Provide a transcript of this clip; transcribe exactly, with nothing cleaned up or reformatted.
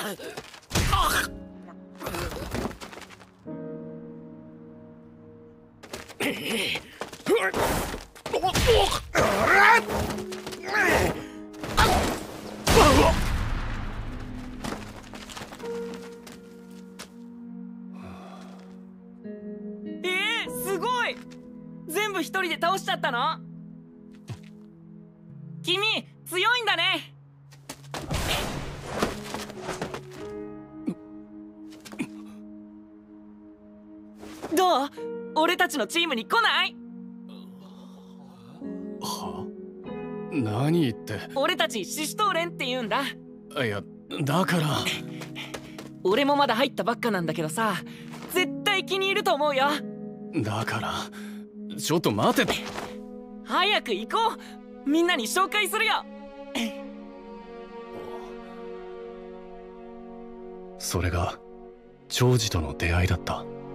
えー、すごい！全部一人で倒しちゃったの？君強いんだね。どう？俺たちのチームに来ない？ は？何言って。 俺たちシシトウレンって言うんだ。 いや、だから俺もまだ入ったばっかなんだけどさ、絶対気に入ると思うよ。 だからちょっと待て。 早く行こう。みんなに紹介するよ。 それが長司との出会いだった。